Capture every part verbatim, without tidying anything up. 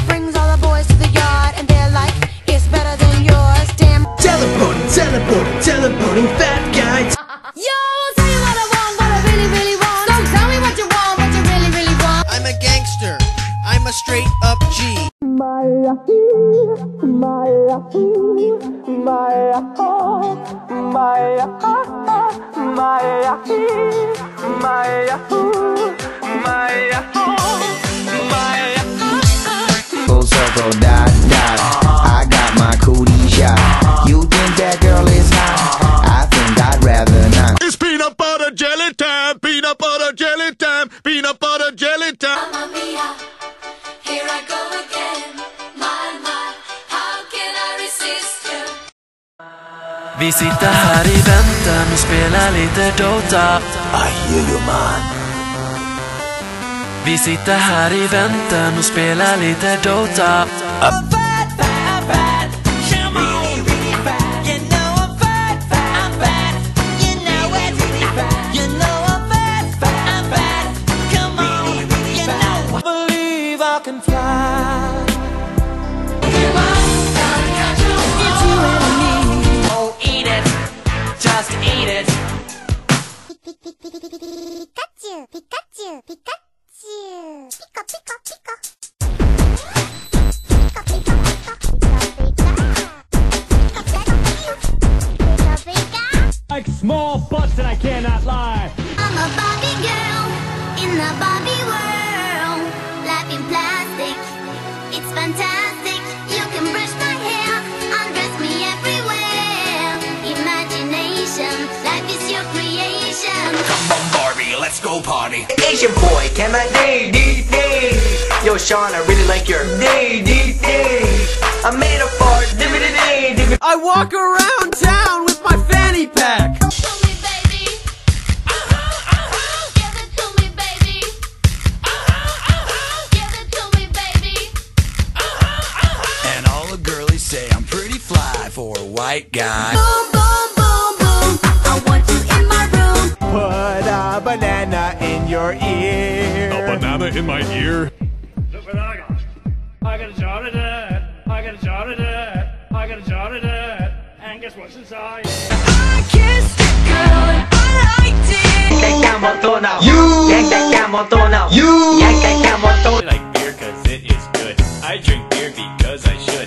brings all the boys to the yard, and their life is better than yours. Damn. Teleporting, teleporting, teleporting fat guys. Yo, I'll tell you what I want, what I really, really want. So tell me what you want, what you really, really want. I'm a gangster. I'm a straight up G. My Yahoo, my Yahoo, my Yahoo, my Yahoo, my Yahoo, my Yahoo, my Yahoo, my Yahoo. Full circle, dot, dot. I got my cootie shot. You think that girl is hot? I think I'd rather not. It's peanut butter jelly time, peanut butter jelly time, peanut butter jelly time. Mamma mia, here I go again. My, my, how can I resist you? Vi sitter här i väntan och spelar lite Dota. I hear you, man. Vi sitter här i väntan och spelar lite Dota. Pikachu, Pikachu, Pikachu. Pika, pika, pika. Pika, pika, pika. Pika, pika. Like small butts and I cannot lie. I'm a Barbie girl in the Barbie world. Life in plastic, it's fantastic. You can brush my hair, undress me everywhere. Imagination, life is your creation. Come on, Barbie, let's go party. Asian boy, can I day, day, day? Yo, Sean, I really like your day, day, day. I made a fart, dibbity day, dibbity. I walk around town with my fanny pack. To me, baby. Uh-huh, uh-huh. Give it to me, baby. Uh-huh, uh-huh. Give it to me, baby. Uh-huh, uh-huh. And all the girlies say I'm pretty fly for a white guy. Boom, boom, boom, boom. I want you in my room. Put a banana in your ear. A banana in my ear. Look what I got. I got a jar of that. I got a jar of that. I got a jar of that. And guess what's inside? I kissed a girl and I liked it. You, you, I like beer cause it is good. I drink beer because I should.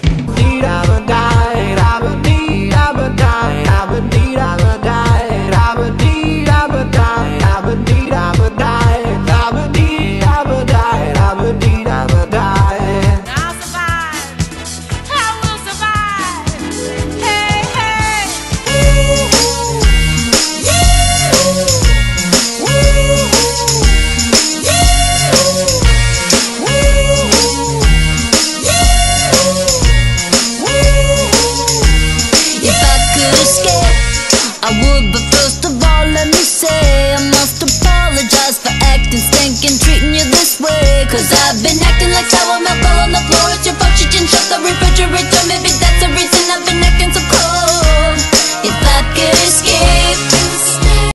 Cause I've been acting like sour milk